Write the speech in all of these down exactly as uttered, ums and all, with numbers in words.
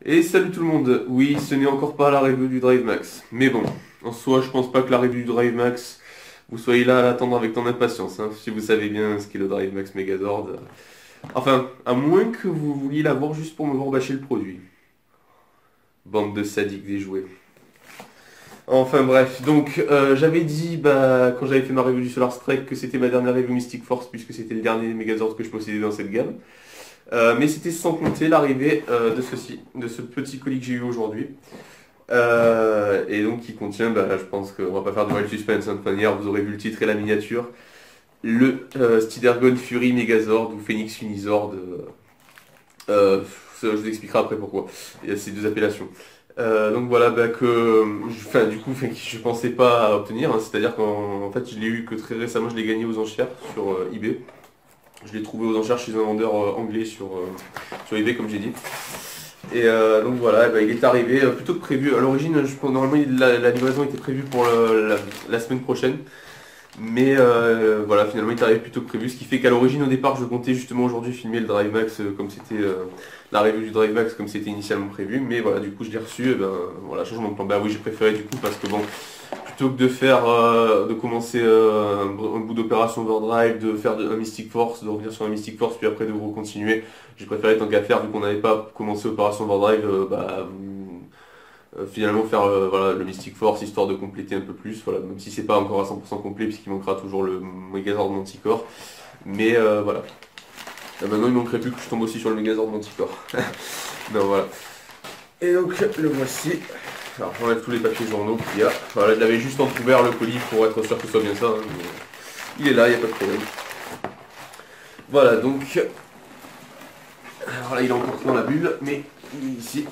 Et salut tout le monde, oui ce n'est encore pas la review du Drive Max, mais bon, en soi je pense pas que la review du Drive Max, vous soyez là à l'attendre avec tant d'impatience, hein, si vous savez bien ce qu'est le Drive Max Megazord. euh. Enfin, à moins que vous vouliez l'avoir juste pour me voir bâcher le produit. Bande de sadiques déjoués. Enfin bref, donc euh, j'avais dit bah, quand j'avais fait ma review du Solar Strike que c'était ma dernière review Mystic Force puisque c'était le dernier Megazord que je possédais dans cette gamme. Euh, mais c'était sans compter l'arrivée euh, de ceci, de ce petit colis que j'ai eu aujourd'hui. Euh, et donc qui contient, bah, je pense qu'on va pas faire de wild suspense, hein, de toute manière, vous aurez vu le titre et la miniature. Le euh, Stidergon Fury Megazord ou Phoenix Unizord. Euh, euh, ça, je vous expliquerai après pourquoi. Il y a ces deux appellations. Euh, donc voilà, bah, que, enfin, du coup, enfin, que je pensais pas obtenir, hein, c'est-à-dire qu'en en fait, je l'ai eu que très récemment, je l'ai gagné aux enchères sur euh, eBay. Je l'ai trouvé aux enchères chez un vendeur euh, anglais sur, euh, sur eBay, comme j'ai dit. Et euh, donc voilà, bah, il est arrivé euh, plutôt que prévu. À l'origine, je pense normalement il- la, la livraison était prévue pour le- la, la semaine prochaine. Mais euh, voilà, finalement il est arrivé plutôt que prévu. Ce qui fait qu'à l'origine, au départ, je comptais justement aujourd'hui filmer le Drive Max euh, comme c'était euh, la review du Drive Max comme c'était initialement prévu. Mais voilà, du coup, je l'ai reçu. Et ben voilà, changement de plan. Bah oui, j'ai préféré du coup parce que bon, plutôt que de faire, euh, de commencer euh, un, un bout d'opération overdrive, de faire de- un Mystic Force, de revenir sur un Mystic Force, puis après de recontinuer, j'ai préféré tant qu'à faire, vu qu'on n'avait pas commencé opération overdrive, euh, bah, euh, finalement faire euh, voilà, le Mystic Force, histoire de compléter un peu plus, voilà, même si c'est pas encore à cent pour cent complet, puisqu'il manquera toujours le Megazord Manticore. Mais euh, voilà. Et maintenant il manquerait plus que je tombe aussi sur le Megazord Manticore. Non voilà. Et donc le voici. Alors j'enlève tous les papiers journaux qu'il y a. Voilà, je l'avais juste entrouvert le colis pour être sûr que ce soit bien ça. Hein, mais il est là, il n'y a pas de problème. Voilà donc. Alors là il est encore dans la bulle, mais il est ici.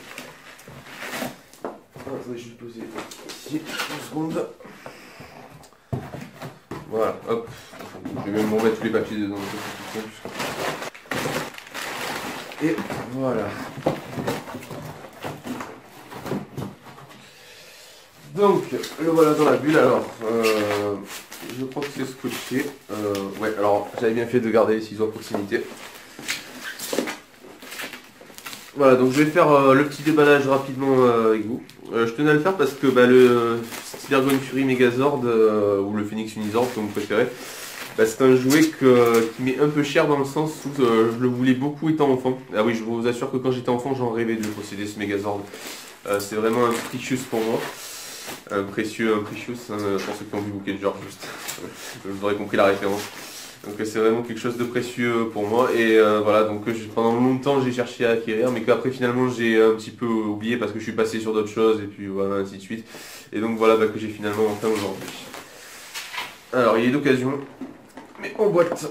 Ah, attendez, je vais le poser ici, une seconde. Voilà, hop. Je vais même remettre tous les papiers dedans. Et voilà. Donc, le voilà dans la bulle. Alors, euh, je crois que c'est scotché. Euh, ouais, alors j'avais bien fait de garder les ciseaux à proximité. Voilà, donc je vais faire euh, le petit déballage rapidement euh, avec vous. Euh, je tenais à le faire parce que bah, le Stilergon Fury Megazord, euh, ou le Phoenix Unizord comme vous préférez, bah, c'est un jouet que, qui m'est un peu cher dans le sens où euh, je le voulais beaucoup étant enfant. Ah oui, je vous assure que quand j'étais enfant, j'en rêvais de posséder ce Megazord. Euh, c'est vraiment un precious pour moi. Un précieux, un precious, hein, pour ceux qui ont vu Bouquet de genre juste. Vous aurez compris la référence. Donc c'est vraiment quelque chose de précieux pour moi. Et euh, voilà, donc je- pendant longtemps j'ai cherché à acquérir, mais qu'après finalement j'ai un petit peu oublié parce que je suis passé sur d'autres choses et puis voilà, ainsi de suite. Et donc voilà bah, que j'ai finalement enfin aujourd'hui. Alors il est d'occasion, mais en boîte.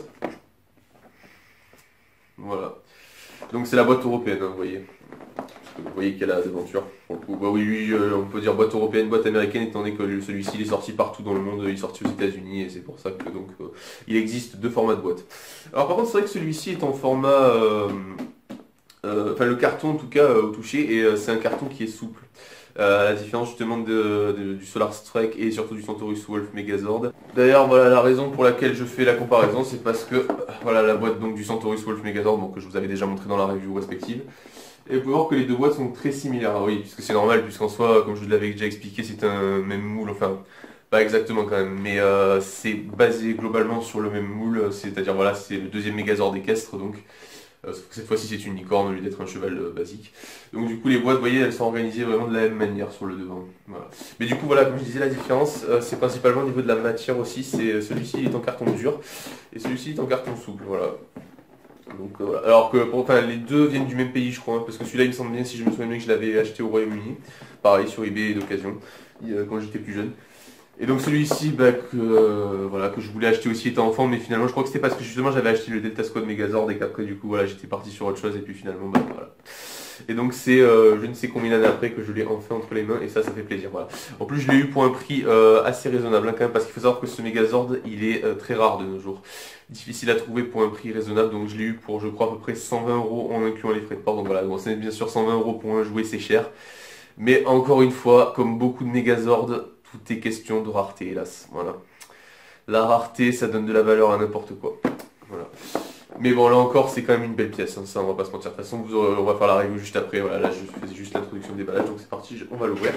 Voilà. Donc c'est la boîte européenne, hein, vous voyez. Vous voyez qu'elle a d'aventure. Pour le coup, bah oui, oui, euh, on peut dire boîte européenne, boîte américaine, étant donné que celui-ci il est sorti partout dans le monde, il est sorti aux États-Unis, et c'est pour ça que donc euh, il existe deux formats de boîte. Alors par contre, c'est vrai que celui-ci est en format, euh, euh, enfin le carton en tout cas euh, au toucher, et euh, c'est un carton qui est souple. Euh, à la différence justement de, de- du Solar Strike et surtout du Centaurus Wolf Megazord. D'ailleurs, voilà la raison pour laquelle je fais la comparaison, c'est parce que euh, voilà la boîte donc du Centaurus Wolf Megazord, donc, que je vous avais déjà montré dans la review respective. Et vous pouvez voir que les deux boîtes sont très similaires. Ah oui, puisque c'est normal, puisqu'en soi, comme je vous l'avais déjà expliqué, c'est un même moule, enfin, pas exactement quand même, mais euh, c'est basé globalement sur le même moule, c'est-à-dire voilà, c'est le deuxième Megazord équestre, donc, euh, sauf que cette fois-ci c'est une licorne au lieu d'être un cheval euh, basique. Donc du coup, les boîtes, vous voyez, elles sont organisées vraiment de la même manière sur le devant. Voilà. Mais du coup, voilà, comme je disais, la différence, euh, c'est principalement au niveau de la matière aussi, c'est celui-ci est en carton dur, et celui-ci est en carton souple, voilà. Donc, euh, voilà. Alors que pour, enfin, les deux viennent du même pays, je crois, hein, parce que celui-là, il me semble bien, si je me souviens bien, que je l'avais acheté au Royaume-Uni, pareil sur eBay d'occasion, euh, quand j'étais plus jeune. Et donc celui-ci, bah, que, euh, voilà, que je voulais acheter aussi étant enfant, mais finalement, je crois que c'était parce que justement j'avais acheté le Delta Squad Megazord et qu'après, du coup, voilà, j'étais parti sur autre chose, et puis finalement, bah, voilà. Et donc c'est euh, je ne sais combien d'années après que je l'ai enfin entre les mains et ça ça fait plaisir, voilà. En plus je l'ai eu pour un prix euh, assez raisonnable hein, quand même parce qu'il faut savoir que ce Megazord il est euh, très rare de nos jours. Difficile à trouver pour un prix raisonnable donc je l'ai eu pour je crois à peu près cent vingt euros en incluant les frais de port donc voilà, bon, c'est bien sûr cent vingt euros pour un jouet c'est cher. Mais encore une fois, comme beaucoup de Megazord, tout est question de rareté hélas, voilà. La rareté ça donne de la valeur à n'importe quoi. Voilà. Mais bon, là encore, c'est quand même une belle pièce, hein, ça on va pas se mentir. De toute façon, vous aurez- on va faire la review juste après. Voilà, là je faisais juste l'introduction du déballage, donc c'est parti, je- on va l'ouvrir.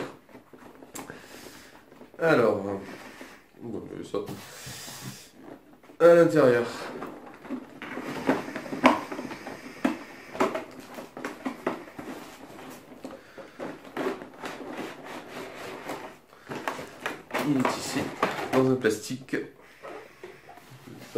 Alors, on va mettre ça à l'intérieur. Il est ici, dans un plastique. Ça.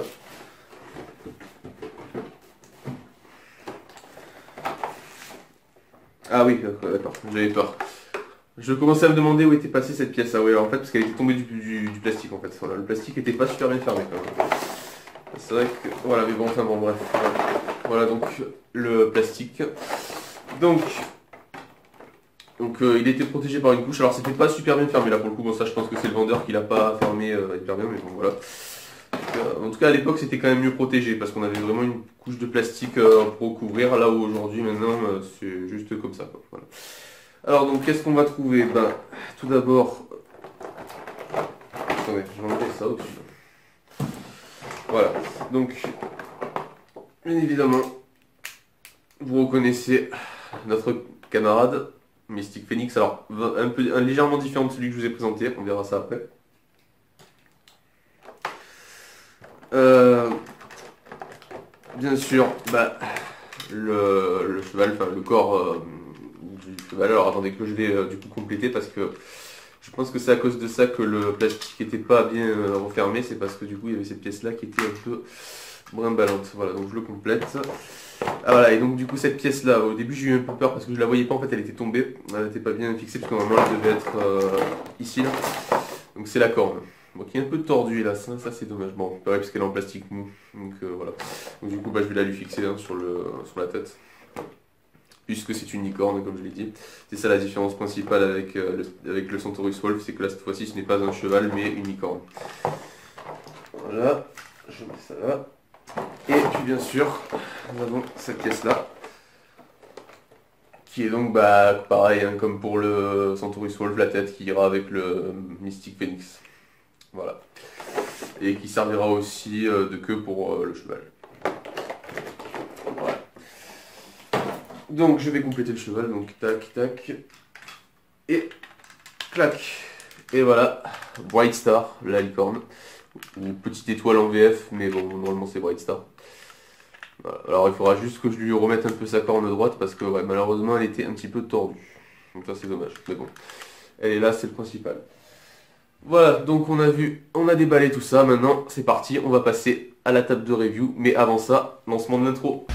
Ah oui, d'accord, j'avais peur. Je commençais à me demander où était passée cette pièce. Ah oui, en fait, parce qu'elle était tombée du, du- du plastique en fait. Voilà, le plastique était pas super bien fermé quand même. C'est vrai que. Voilà, mais bon, enfin bon, bref. Voilà donc le plastique. Donc, donc euh, il était protégé par une couche. Alors c'était pas super bien fermé là pour le coup. Bon, ça je pense que c'est le vendeur qui l'a pas fermé euh, hyper bien, mais bon voilà. Euh, En tout cas, à l'époque, c'était quand même mieux protégé parce qu'on avait vraiment une couche de plastique euh, pour couvrir. Là où aujourd'hui, maintenant, euh, c'est juste comme ça, quoi. Voilà. Alors, donc, qu'est-ce qu'on va trouver? Ben, tout d'abord, attendez, je vais enlever ça au-dessus. Voilà. Donc, bien évidemment, vous reconnaissez notre camarade Mystic Phoenix. Alors, un peu, un, légèrement différent de celui que je vous ai présenté. On verra ça après. Euh, bien sûr, bah, le, le cheval, enfin le corps euh, du cheval. Alors attendez que je vais euh, du coup compléter parce que je pense que c'est à cause de ça que le plastique n'était pas bien euh, refermé. C'est parce que du coup il y avait cette pièce là qui était un peu brimbalante. Voilà, donc je le complète. Ah voilà, et donc du coup cette pièce là, au début j'ai eu un peu peur parce que je la voyais pas, en fait elle était tombée. Elle n'était pas bien fixée parce que normalement elle devait être euh, ici là. Donc c'est la corne. Bon, qui est un peu tordue là, ça, ça c'est dommage. Bon, pareil parce qu'elle est en plastique mou. Donc euh, voilà. Donc du coup bah, je vais la lui fixer hein, sur, le, sur la tête. Puisque c'est une licorne comme je l'ai dit. C'est ça la différence principale avec, euh, le, avec le Centaurus Wolf, c'est que là cette fois-ci ce n'est pas un cheval mais une licorne. Voilà, je mets ça là. Et puis bien sûr, nous avons cette pièce là. Qui est donc bah pareil hein, comme pour le Centaurus Wolf, la tête qui ira avec le Mystic Phoenix. Voilà. Et qui servira aussi euh, de queue pour euh, le cheval. Voilà. Donc je vais compléter le cheval, donc tac, tac. Et clac. Et voilà, Bright Star, la licorne. Une petite étoile en V F, mais bon, normalement c'est Bright Star. Voilà. Alors il faudra juste que je lui remette un peu sa corne droite, parce que ouais, malheureusement elle était un petit peu tordue. Donc ça c'est dommage, mais bon. Elle est là, c'est le principal. Voilà, donc on a vu, on a déballé tout ça, maintenant c'est parti, on va passer à la table de review, mais avant ça, lancement de l'intro.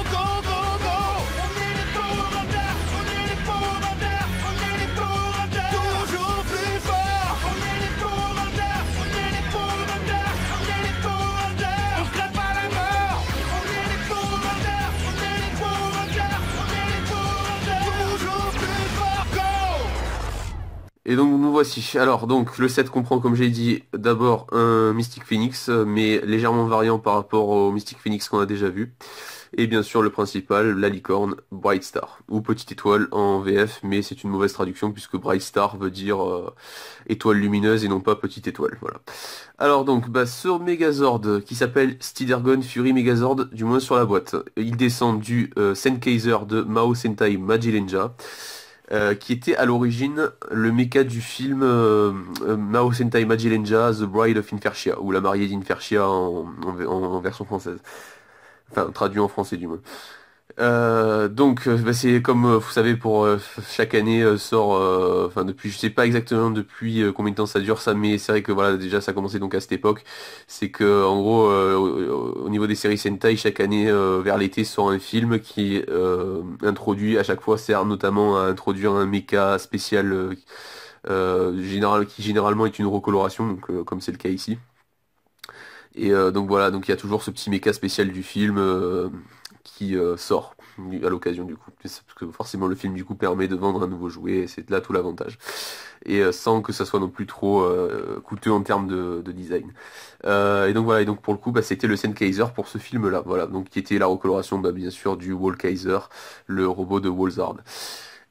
Et donc nous voici. Alors donc le set comprend comme j'ai dit d'abord un Mystic Phoenix mais légèrement variant par rapport au Mystic Phoenix qu'on a déjà vu. Et bien sûr le principal, la licorne Bright Star ou Petite Étoile en V F mais c'est une mauvaise traduction puisque Bright Star veut dire euh, étoile lumineuse et non pas Petite Étoile. Voilà. Alors donc bah, ce Megazord qui s'appelle Steedergon Fury Megazord du moins sur la boîte. Il descend du euh, Senkaiser de Mao Sentai Majilenja. Euh, qui était à l'origine le méca du film euh, euh, Mao Sentai Majilenja The Bride of Infertia, ou La mariée d'Infertia en, en, en version française. Enfin, traduit en français du moins. Euh, donc, euh, bah, c'est comme euh, vous savez, pour euh, chaque année euh, sort, euh, enfin depuis, je sais pas exactement depuis euh, combien de temps ça dure ça, mais c'est vrai que voilà, déjà ça a commencé donc à cette époque. C'est que en gros, euh, au, au niveau des séries Sentai, chaque année euh, vers l'été sort un film qui euh, introduit à chaque fois sert notamment à introduire un méca spécial euh, euh, général, qui généralement est une recoloration, donc euh, comme c'est le cas ici. Et euh, donc voilà, donc il y a toujours ce petit méca spécial du film euh, qui euh, sort à l'occasion du coup. Parce que forcément le film du coup permet de vendre un nouveau jouet, et c'est là tout l'avantage. Et euh, sans que ça soit non plus trop euh, coûteux en termes de, de design. Euh, et donc voilà, et donc pour le coup, bah, c'était le Senkaiser pour ce film-là, voilà, donc qui était la recoloration bah, bien sûr du Wall Kaiser, le robot de Walzard.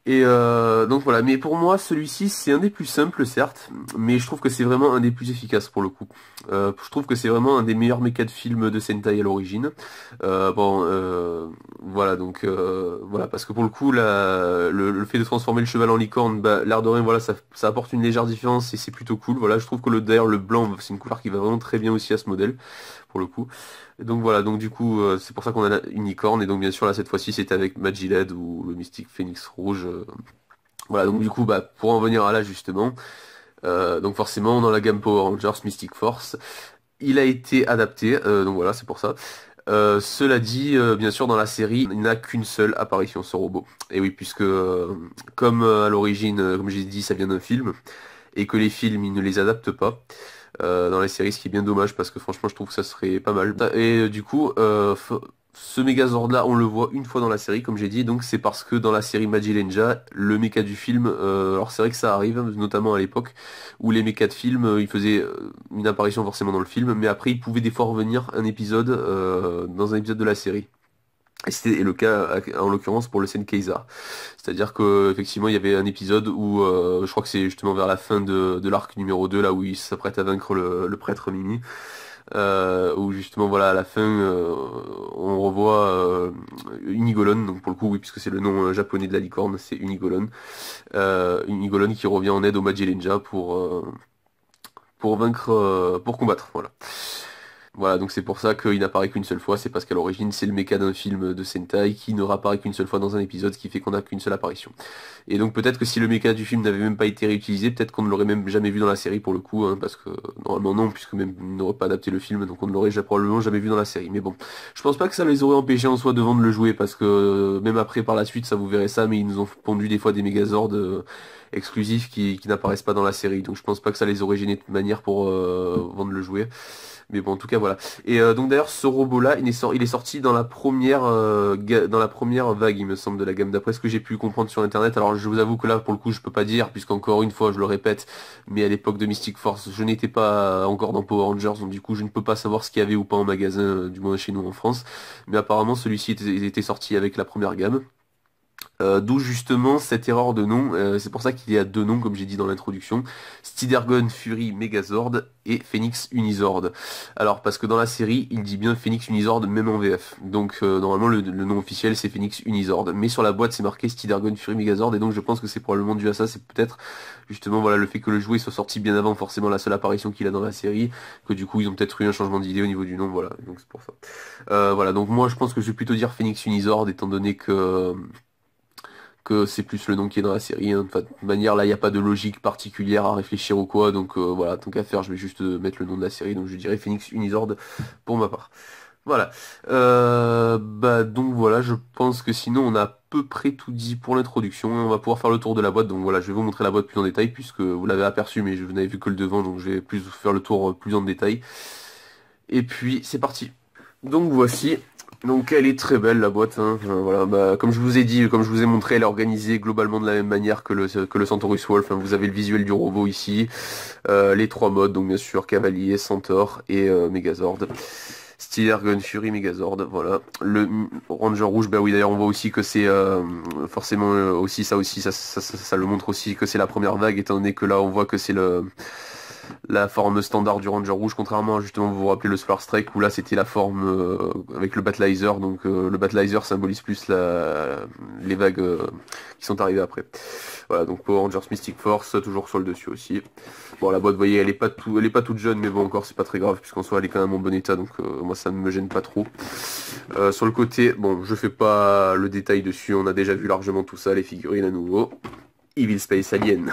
Et euh, donc voilà, mais pour moi celui-ci c'est un des plus simples certes, mais je trouve que c'est vraiment un des plus efficaces pour le coup. Euh, je trouve que c'est vraiment un des meilleurs mécas de film de Sentai à l'origine. Euh, bon, euh, voilà donc euh, voilà parce que pour le coup la, le, le fait de transformer le cheval en licorne, bah, l'air de rien voilà ça, ça apporte une légère différence et c'est plutôt cool. Voilà, je trouve que le d'ailleurs le blanc c'est une couleur qui va vraiment très bien aussi à ce modèle pour le coup. Et donc voilà, donc du coup euh, c'est pour ça qu'on a une licorne et donc bien sûr là cette fois-ci c'est avec Magiled ou le Mystique Phénix Rouge. euh, Voilà, donc du coup, bah, pour en venir à là justement, euh, donc forcément dans la gamme Power Rangers Mystic Force, il a été adapté, euh, donc voilà, c'est pour ça. Euh, cela dit, euh, bien sûr, dans la série, il n'a qu'une seule apparition, ce robot. Et oui, puisque euh, comme euh, à l'origine, euh, comme j'ai dit, ça vient d'un film, et que les films, ils ne les adaptent pas. Euh, dans les séries, ce qui est bien dommage parce que franchement je trouve que ça serait pas mal. Et euh, du coup, euh, f- ce Megazord là, on le voit une fois dans la série, comme j'ai dit, donc c'est parce que dans la série Majilenja, le méca du film, euh, alors c'est vrai que ça arrive, notamment à l'époque, où les mécas de film, euh, ils faisaient euh, une apparition forcément dans le film, mais après ils pouvaient des fois revenir un épisode euh, dans un épisode de la série. Et c'était le cas en l'occurrence pour le Senkeisar. C'est-à-dire que effectivement il y avait un épisode où euh, je crois que c'est justement vers la fin de, de l'arc numéro deux là où il s'apprête à vaincre le, le prêtre Mimi. Euh, où justement voilà à la fin euh, on revoit euh, Unigolon, donc pour le coup oui puisque c'est le nom euh, japonais de la licorne, c'est Unigolon. Euh, Unigolon qui revient en aide au Majilenja pour, euh, pour vaincre, euh, pour combattre, voilà. Voilà, donc c'est pour ça qu'il n'apparaît qu'une seule fois, c'est parce qu'à l'origine c'est le méca d'un film de Sentai qui ne réapparaît qu'une seule fois dans un épisode, ce qui fait qu'on n'a qu'une seule apparition. Et donc peut-être que si le méca du film n'avait même pas été réutilisé, peut-être qu'on ne l'aurait même jamais vu dans la série pour le coup, hein, parce que normalement non, puisque même ils n'auraient pas adapté le film, donc on ne l'aurait ja- probablement jamais vu dans la série. Mais bon, je pense pas que ça les aurait empêchés en soi de vendre le jouet, parce que euh, même après par la suite ça vous verrez ça, mais ils nous ont pondu des fois des Megazords euh, exclusifs qui, qui n'apparaissent pas dans la série, donc je pense pas que ça les aurait gênés de toute manière pour euh, vendre le jouet. Mais bon, en tout cas, voilà. Et euh, donc d'ailleurs, ce robot-là, il est, sor- il est sorti dans la première, euh, ga- dans la première vague, il me semble, de la gamme. D'après ce que j'ai pu comprendre sur Internet. Alors, je vous avoue que là, pour le coup, je peux pas dire, puisqu'encore une fois, je le répète, mais à l'époque de Mystic Force, je n'étais pas encore dans Power Rangers, donc du coup, je ne peux pas savoir ce qu'il y avait ou pas en magasin, euh, du moins chez nous en France. Mais apparemment, celui-ci était, était sorti avec la première gamme. Euh, d'où justement cette erreur de nom, euh, c'est pour ça qu'il y a deux noms comme j'ai dit dans l'introduction, Stidergon Fury Megazord et Phoenix Unizord. Alors parce que dans la série il dit bien Phoenix Unizord même en V F, donc euh, normalement le, le nom officiel c'est Phoenix Unizord, mais sur la boîte c'est marqué Stidergon Fury Megazord et donc je pense que c'est probablement dû à ça, c'est peut-être justement voilà le fait que le jouet soit sorti bien avant forcément la seule apparition qu'il a dans la série, que du coup ils ont peut-être eu un changement d'idée au niveau du nom, voilà, donc c'est pour ça. Euh, voilà, donc moi je pense que je vais plutôt dire Phoenix Unizord étant donné que que c'est plus le nom qui est dans la série. Hein. Enfin, de toute manière, là, il n'y a pas de logique particulière à réfléchir ou quoi. Donc euh, voilà, tant qu'à faire, je vais juste euh, mettre le nom de la série. Donc je dirais Phoenix Unizord pour ma part. Voilà. Euh, bah donc voilà, je pense que sinon on a à peu près tout dit pour l'introduction. On va pouvoir faire le tour de la boîte. Donc voilà, je vais vous montrer la boîte plus en détail puisque vous l'avez aperçu, mais je n'avais vu que le devant, donc je vais plus vous faire le tour euh, plus en détail. Et puis c'est parti. Donc voici. Donc elle est très belle la boîte, hein. Euh, voilà, bah, comme je vous ai dit, comme je vous ai montré, elle est organisée globalement de la même manière que le, que le Centaurus Wolf, hein. Vous avez le visuel du robot ici, euh, les trois modes, donc bien sûr Cavalier, Centaure et euh, Megazord. Steeler, Gun Fury, Megazord, voilà. Le mm, Ranger rouge, bah oui d'ailleurs on voit aussi que c'est euh, forcément euh, aussi ça aussi, ça, ça, ça, ça le montre aussi que c'est la première vague, étant donné que là on voit que c'est le la forme standard du Ranger rouge, contrairement à justement vous vous rappelez le Solar Strike où là c'était la forme euh, avec le Battleizer, donc euh, le Battleizer symbolise plus la, les vagues euh, qui sont arrivées après. Voilà, donc Power Rangers Mystic Force, toujours sur le dessus aussi. Bon, la boîte, vous voyez, elle est pas tout, elle est pas toute jeune, mais bon, encore c'est pas très grave puisqu'en soi elle est quand même en bon état, donc euh, moi ça ne me gêne pas trop. Euh, sur le côté, bon, je fais pas le détail dessus, on a déjà vu largement tout ça, les figurines à nouveau. Evil Space Alien.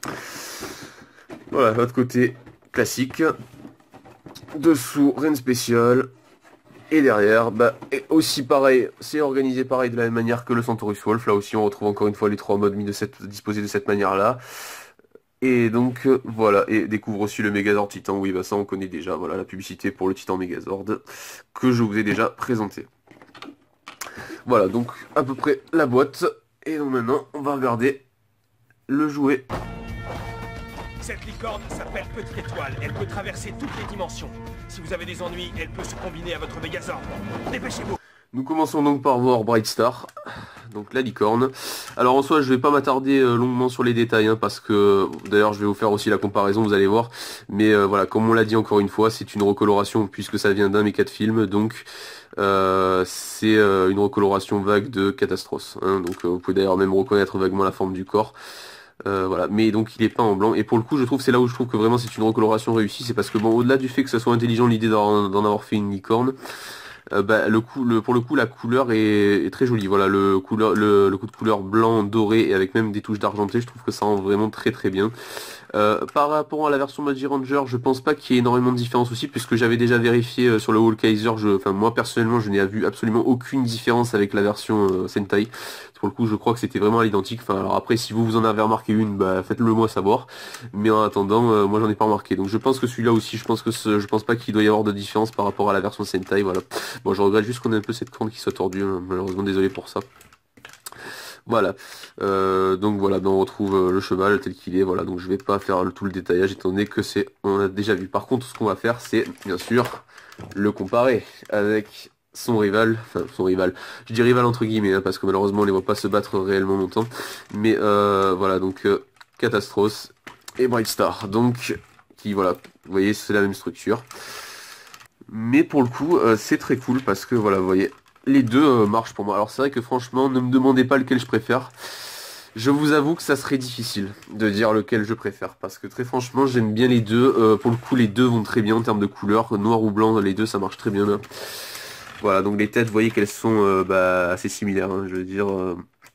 Voilà, l'autre côté, classique. Dessous, rien de spécial. Et derrière, bah, et aussi pareil, c'est organisé pareil de la même manière que le Centaurus Wolf. Là aussi, on retrouve encore une fois les trois modes mis de cette, disposés de cette manière-là. Et donc, euh, voilà, et découvre aussi le Megazord Titan. Oui, bah ça, on connaît déjà. Voilà, la publicité pour le Titan Megazord que je vous ai déjà présenté. Voilà, donc, à peu près la boîte. Et donc maintenant, on va regarder le jouet. Cette licorne s'appelle Petite Étoile. Elle peut traverser toutes les dimensions. Si vous avez des ennuis, elle peut se combiner à votre Megazord. Dépêchez-vous. Nous commençons donc par voir Bright Star, donc la licorne. Alors en soi je vais pas m'attarder euh, longuement sur les détails hein, parce que d'ailleurs je vais vous faire aussi la comparaison, vous allez voir. Mais euh, voilà, comme on l'a dit encore une fois, c'est une recoloration puisque ça vient d'un méca de film, donc euh, c'est euh, une recoloration vague de Catastros. Hein, donc euh, vous pouvez d'ailleurs même reconnaître vaguement la forme du corps. Euh, voilà, mais donc il est peint en blanc et pour le coup je trouve c'est là où je trouve que vraiment c'est une recoloration réussie, c'est parce que bon au-delà du fait que ça soit intelligent l'idée d'en d'en avoir fait une licorne, euh, bah, le coup, le, pour le coup la couleur est, est très jolie, voilà le, couleur, le, le coup de couleur blanc doré et avec même des touches d'argenté, je trouve que ça rend vraiment très très bien. Euh, par rapport à la version Magi Ranger, je pense pas qu'il y ait énormément de différence aussi, puisque j'avais déjà vérifié euh, sur le Wall Kaiser, je, enfin moi personnellement je n'ai vu absolument aucune différence avec la version euh, Sentai. Pour le coup je crois que c'était vraiment à l'identique, enfin alors après si vous vous en avez remarqué une, bah faites-le moi savoir, mais en attendant euh, moi j'en ai pas remarqué, donc je pense que celui-là aussi, je pense que ce, je pense pas qu'il doit y avoir de différence par rapport à la version Sentai, voilà. Bon je regrette juste qu'on ait un peu cette corne qui soit tordue, hein, malheureusement désolé pour ça. Voilà, euh, donc voilà, ben on retrouve euh, le cheval tel qu'il est, voilà, donc je vais pas faire le, tout le détaillage étant donné que c'est, on a déjà vu. Par contre, ce qu'on va faire, c'est bien sûr le comparer avec son rival, enfin son rival, je dis rival entre guillemets, hein, parce que malheureusement on les voit pas se battre réellement longtemps, mais euh, voilà, donc euh, Catastros et Bright Star, donc qui voilà, vous voyez c'est la même structure, mais pour le coup euh, c'est très cool parce que voilà, vous voyez, les deux euh, marchent pour moi. Alors c'est vrai que franchement, ne me demandez pas lequel je préfère. Je vous avoue que ça serait difficile de dire lequel je préfère. Parce que très franchement, j'aime bien les deux. Euh, pour le coup, les deux vont très bien en termes de couleur. Noir ou blanc, les deux, ça marche très bien là. Voilà, donc les têtes, vous voyez qu'elles sont euh, bah, assez similaires. Hein, je veux dire... Euh...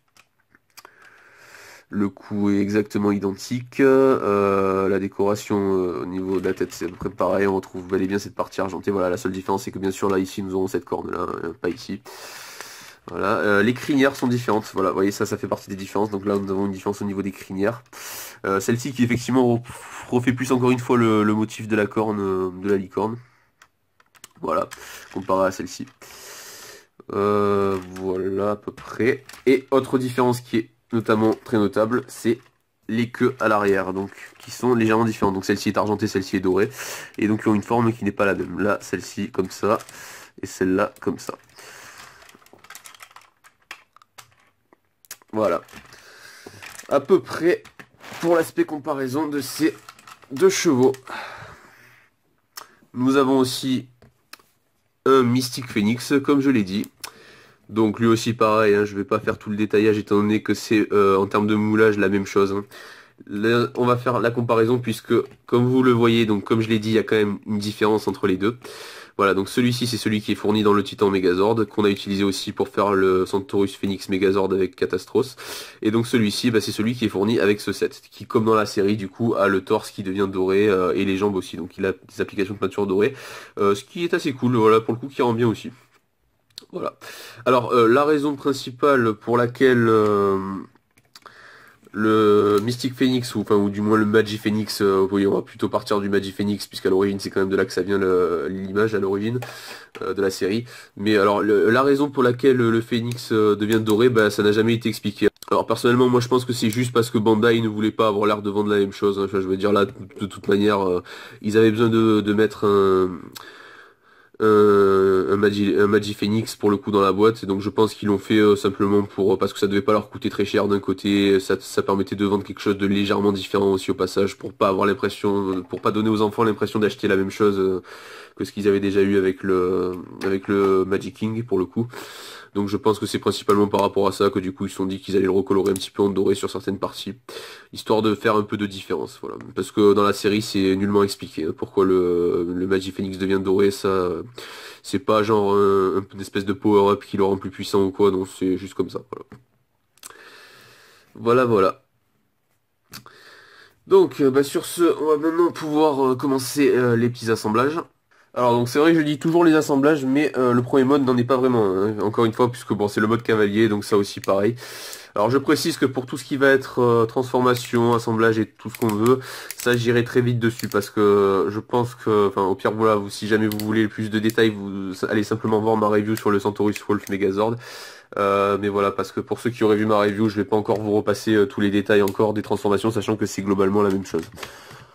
Le cou est exactement identique, euh, la décoration euh, au niveau de la tête c'est à peu près pareil, on retrouve bel et bien cette partie argentée, voilà la seule différence c'est que bien sûr là ici nous aurons cette corne là, hein, pas ici. Voilà, euh, les crinières sont différentes, voilà, vous voyez ça ça fait partie des différences, donc là nous avons une différence au niveau des crinières. Euh, Celle-ci qui effectivement refait plus encore une fois le, le motif de la corne, euh, de la licorne. Voilà, comparé à celle-ci. Euh, voilà à peu près. Et autre différence qui est notamment très notable, c'est les queues à l'arrière, donc qui sont légèrement différentes. Donc celle-ci est argentée, celle-ci est dorée, et donc ils ont une forme qui n'est pas la même. Là, celle-ci comme ça, et celle-là comme ça. Voilà. À peu près pour l'aspect comparaison de ces deux chevaux. Nous avons aussi un Mystic Phoenix, comme je l'ai dit. Donc lui aussi pareil, hein, je vais pas faire tout le détaillage étant donné que c'est euh, en termes de moulage la même chose. Hein. Là, on va faire la comparaison puisque comme vous le voyez, donc comme je l'ai dit, il y a quand même une différence entre les deux. Voilà, donc celui-ci c'est celui qui est fourni dans le Titan Megazord, qu'on a utilisé aussi pour faire le Centaurus Phoenix Megazord avec Catastros. Et donc celui-ci, bah, c'est celui qui est fourni avec ce set, qui comme dans la série du coup a le torse qui devient doré euh, et les jambes aussi, donc il a des applications de peinture dorée, euh, ce qui est assez cool, voilà, pour le coup qui rend bien aussi. Voilà. Alors euh, la raison principale pour laquelle euh, le Mystic Phoenix, ou enfin ou du moins le Magi Phoenix, euh, oui, on va plutôt partir du Magi Phoenix puisqu'à l'origine c'est quand même de là que ça vient l'image à l'origine euh, de la série. Mais alors le, la raison pour laquelle le Phoenix euh, devient doré, bah ça n'a jamais été expliqué. Alors personnellement moi je pense que c'est juste parce que Bandai ne voulait pas avoir l'air de vendre la même chose. Hein. Enfin, je veux dire là de, de toute manière euh, ils avaient besoin de, de mettre un Euh, un, Magi, un Magi Phoenix pour le coup dans la boîte, et donc je pense qu'ils l'ont fait euh, simplement pour parce que ça devait pas leur coûter très cher d'un côté, ça, ça permettait de vendre quelque chose de légèrement différent aussi au passage, pour pas avoir l'impression, pour pas donner aux enfants l'impression d'acheter la même chose euh, que ce qu'ils avaient déjà eu avec le avec le Magic King pour le coup. Donc je pense que c'est principalement par rapport à ça que du coup ils se sont dit qu'ils allaient le recolorer un petit peu en doré sur certaines parties, histoire de faire un peu de différence, voilà. Parce que dans la série c'est nullement expliqué hein, pourquoi le, le Magi Phoenix devient doré, ça c'est pas genre un, un, une espèce de power-up qui le rend plus puissant ou quoi, non c'est juste comme ça, voilà. Voilà voilà. Donc bah, sur ce, on va maintenant pouvoir euh, commencer euh, les petits assemblages. Alors donc c'est vrai que je dis toujours les assemblages, mais euh, le premier mode n'en est pas vraiment, hein, encore une fois, puisque bon c'est le mode cavalier, donc ça aussi pareil. Alors je précise que pour tout ce qui va être euh, transformation, assemblage et tout ce qu'on veut, ça j'irai très vite dessus, parce que je pense que, enfin au pire voilà, vous, si jamais vous voulez plus de détails, vous allez simplement voir ma review sur le Centaurus Wolf Megazord. Euh, mais voilà, parce que pour ceux qui auraient vu ma review, je vais pas encore vous repasser euh, tous les détails encore des transformations, sachant que c'est globalement la même chose.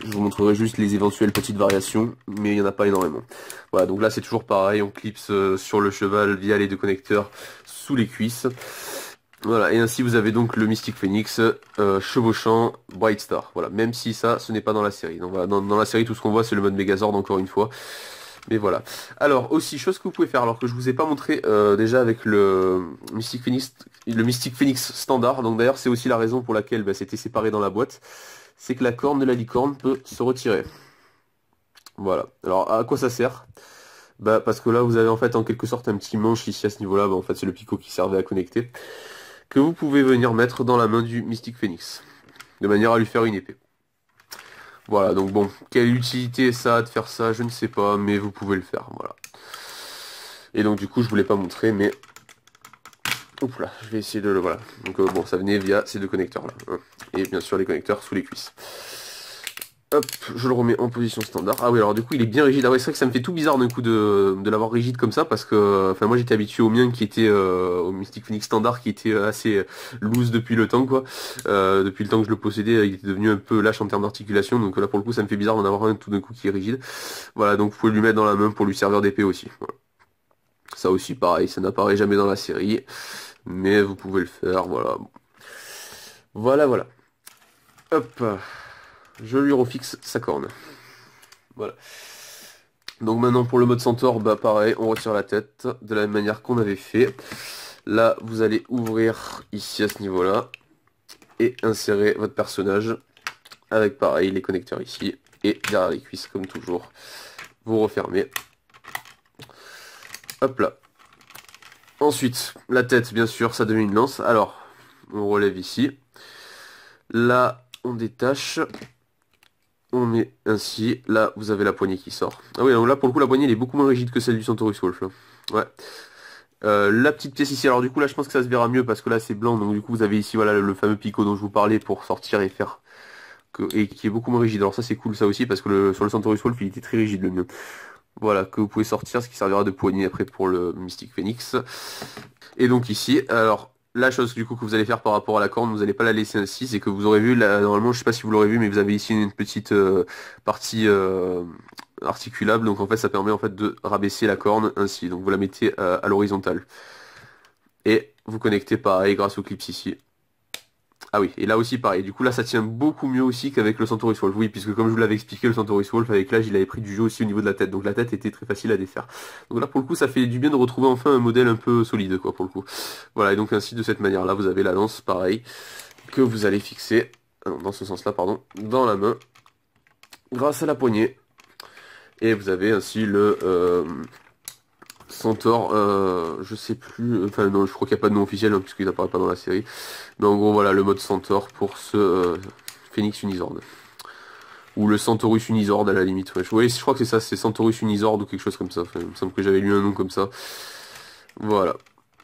Je vous montrerai juste les éventuelles petites variations, mais il n'y en a pas énormément. Voilà, donc là c'est toujours pareil, on clipse euh, sur le cheval via les deux connecteurs sous les cuisses. Voilà, et ainsi vous avez donc le Mystic Phoenix euh, chevauchant Bright Star. Voilà, même si ça, ce n'est pas dans la série. Donc voilà, dans, dans la série, tout ce qu'on voit, c'est le mode Megazord, encore une fois. Mais voilà. Alors, aussi, chose que vous pouvez faire, alors que je vous ai pas montré euh, déjà avec le Mystic Phoenix, le Mystic Phoenix standard. Donc d'ailleurs, c'est aussi la raison pour laquelle bah, c'était séparé dans la boîte. C'est que la corne de la licorne peut se retirer. Voilà. Alors, à quoi ça sert ? Bah, parce que là, vous avez en fait en quelque sorte un petit manche ici à ce niveau-là. Bah, en fait, c'est le picot qui servait à connecter. Que vous pouvez venir mettre dans la main du Mystic Phoenix, de manière à lui faire une épée. Voilà, donc bon, quelle utilité ça a de faire ça, je ne sais pas, mais vous pouvez le faire, voilà. Et donc du coup, je vous l'ai pas montré, mais... Oups là, je vais essayer de le... Voilà. Donc euh, bon, ça venait via ces deux connecteurs là. Hein. Et bien sûr les connecteurs sous les cuisses. Hop, je le remets en position standard. Ah oui, alors du coup il est bien rigide. Ah ouais, c'est vrai que ça me fait tout bizarre d'un coup de, de l'avoir rigide comme ça, parce que enfin moi j'étais habitué au mien qui était euh, au Mystic Phoenix standard, qui était assez loose depuis le temps quoi. Euh, depuis le temps que je le possédais, il était devenu un peu lâche en termes d'articulation, donc là pour le coup ça me fait bizarre d'en avoir un tout d'un coup qui est rigide. Voilà, donc vous pouvez lui mettre dans la main pour lui servir d'épée aussi. Voilà. Ça aussi pareil, ça n'apparaît jamais dans la série, mais vous pouvez le faire, voilà. Voilà, voilà. Hop. Je lui refixe sa corne. Voilà. Donc maintenant pour le mode centaure, bah pareil, on retire la tête de la même manière qu'on avait fait. Là, vous allez ouvrir ici à ce niveau-là et insérer votre personnage avec pareil les connecteurs ici et derrière les cuisses comme toujours. Vous refermez. Hop là. Ensuite, la tête, bien sûr, ça devient une lance. Alors, on relève ici. Là, on détache. On met ainsi, là vous avez la poignée qui sort. Ah oui, donc là pour le coup la poignée elle est beaucoup moins rigide que celle du Centaurus Wolf. Là. Ouais. Euh, la petite pièce ici, alors du coup là je pense que ça se verra mieux parce que là c'est blanc, donc du coup vous avez ici voilà le, le fameux picot dont je vous parlais pour sortir et faire que, et qui est beaucoup moins rigide. Alors ça c'est cool ça aussi parce que le, sur le Centaurus Wolf il était très rigide le mien. Voilà, que vous pouvez sortir, ce qui servira de poignée après pour le Mystic Phoenix. Et donc ici, alors la chose du coup que vous allez faire par rapport à la corne, vous n'allez pas la laisser ainsi, c'est que vous aurez vu, là, normalement je sais pas si vous l'aurez vu, mais vous avez ici une petite euh, partie euh, articulable, donc en fait ça permet en fait de rabaisser la corne ainsi, donc vous la mettez euh, à l'horizontale. Et vous connectez pareil grâce aux clips ici. Ah oui, et là aussi pareil, du coup là ça tient beaucoup mieux aussi qu'avec le Centaurus Wolf, oui, puisque comme je vous l'avais expliqué, le Centaurus Wolf avec l'âge il avait pris du jeu aussi au niveau de la tête, donc la tête était très facile à défaire. Donc là pour le coup ça fait du bien de retrouver enfin un modèle un peu solide quoi pour le coup. Voilà, et donc ainsi de cette manière là vous avez la lance pareil, que vous allez fixer, non, dans ce sens là pardon, dans la main, grâce à la poignée, et vous avez ainsi le... Euh, Centaure, euh, je sais plus, enfin non, je crois qu'il n'y a pas de nom officiel hein, puisqu'il n'apparaît pas dans la série. Mais en gros voilà le mode Centaure pour ce euh, Phoenix Unizord. Ou le Centaurus Unizord à la limite. Ouais. Oui, je crois que c'est ça, c'est Centaurus Unizord ou quelque chose comme ça. Enfin, il me semble que j'avais lu un nom comme ça. Voilà.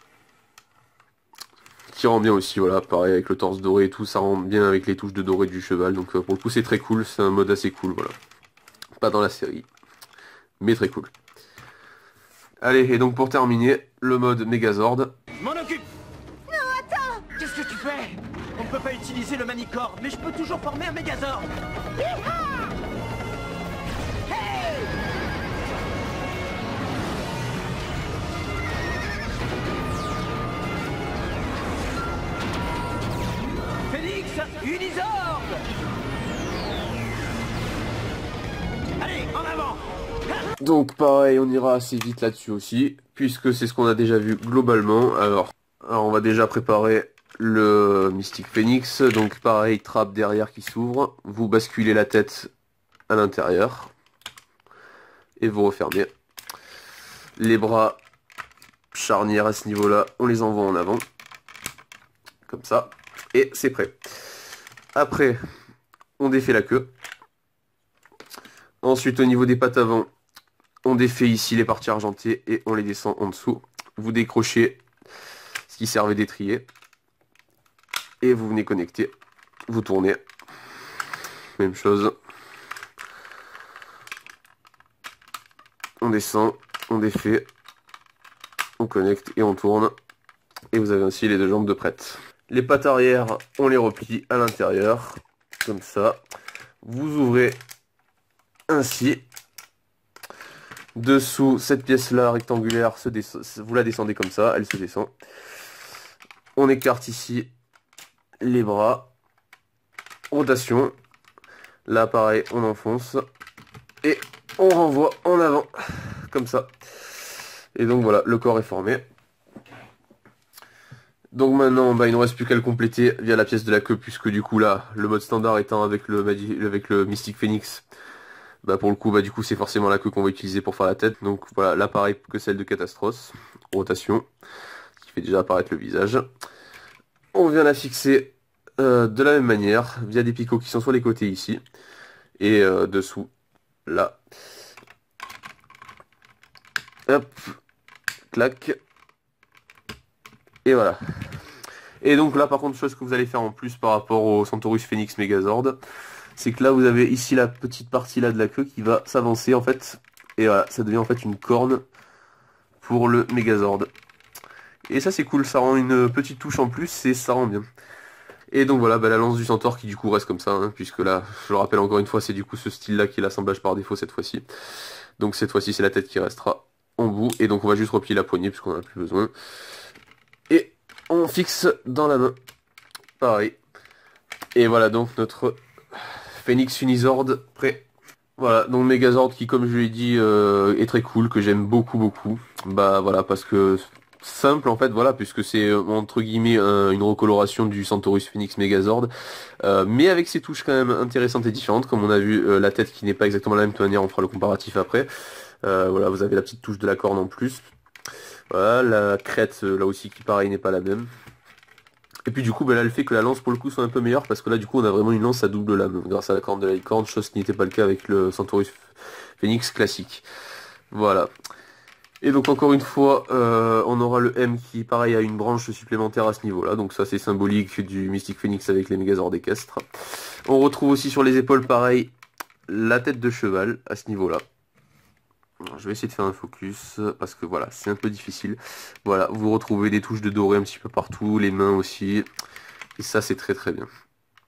Qui rend bien aussi, voilà, pareil avec le torse doré et tout, ça rend bien avec les touches de doré du cheval. Donc euh, pour le coup c'est très cool, c'est un mode assez cool, voilà. Pas dans la série, mais très cool. Allez, et donc pour terminer, le mode Megazord. M'en occupe. Non, attends. Qu'est-ce que tu fais? On ne peut pas utiliser le manicore, mais je peux toujours former un Megazord. Hey! Phoenix Unizord. Allez, en avant. Donc pareil, on ira assez vite là-dessus aussi, puisque c'est ce qu'on a déjà vu globalement. Alors, alors on va déjà préparer le Mystic Phoenix. Donc pareil, trappe derrière qui s'ouvre. Vous basculez la tête à l'intérieur. Et vous refermez. Les bras charnières à ce niveau-là, on les envoie en avant. Comme ça. Et c'est prêt. Après, on défait la queue. Ensuite, au niveau des pattes avant, on défait ici les parties argentées et on les descend en dessous. Vous décrochez ce qui servait d'étrier. Et vous venez connecter. Vous tournez. Même chose. On descend, on défait, on connecte et on tourne. Et vous avez ainsi les deux jambes de prête. Les pattes arrière, on les replie à l'intérieur. Comme ça. vous ouvrez ainsi. Dessous, cette pièce-là rectangulaire, se vous la descendez comme ça, elle se descend. On écarte ici les bras. Rotation. Là, pareil, on enfonce. Et on renvoie en avant, comme ça. Et donc voilà, le corps est formé. Donc maintenant, bah, il ne nous reste plus qu'à le compléter via la pièce de la queue, puisque du coup là, le mode standard étant avec le, avec le Mystic Phoenix, bah pour le coup, bah du coup c'est forcément la queue qu'on va utiliser pour faire la tête. Donc voilà, là pareil que celle de Catastros. Rotation, qui fait déjà apparaître le visage. On vient la fixer euh, de la même manière, via des picots qui sont sur les côtés ici. Et euh, dessous, là. Hop, clac. Et voilà. Et donc là par contre, chose que vous allez faire en plus par rapport au Centaurus Phoenix Megazord, c'est que là vous avez ici la petite partie là de la queue qui va s'avancer en fait. Et voilà, ça devient en fait une corne pour le Megazord. Et ça c'est cool, ça rend une petite touche en plus et ça rend bien. Et donc voilà, bah, la lance du centaure qui du coup reste comme ça, hein, puisque là, je le rappelle encore une fois, c'est du coup ce style là qui est l'assemblage par défaut cette fois-ci. Donc cette fois-ci c'est la tête qui restera en bout. Et donc on va juste replier la poignée puisqu'on n'en a plus besoin. Et on fixe dans la main. Pareil. Et voilà donc notre Phoenix Unizord prêt. Voilà, donc Megazord qui, comme je l'ai dit, euh, est très cool, que j'aime beaucoup beaucoup. Bah voilà, parce que simple en fait, voilà, puisque c'est entre guillemets un, une recoloration du Centaurus Phoenix Megazord, euh, mais avec ses touches quand même intéressantes et différentes, comme on a vu euh, la tête qui n'est pas exactement la même, de toute manière on fera le comparatif après. Euh, voilà, vous avez la petite touche de la corne en plus. Voilà, la crête là aussi qui pareil n'est pas la même. Et puis du coup, bah, là, le fait que la lance pour le coup soit un peu meilleure, parce que là du coup on a vraiment une lance à double lame, grâce à la corne de la licorne, chose qui n'était pas le cas avec le Centaurus Phoenix classique. Voilà. Et donc encore une fois, euh, on aura le M qui pareil a une branche supplémentaire à ce niveau-là, donc ça c'est symbolique du Mystic Phoenix avec les Megazords équestres. On retrouve aussi sur les épaules pareil la tête de cheval à ce niveau-là. Alors, je vais essayer de faire un focus parce que voilà, c'est un peu difficile. Voilà, vous retrouvez des touches de doré un petit peu partout, les mains aussi. Et ça, c'est très très bien.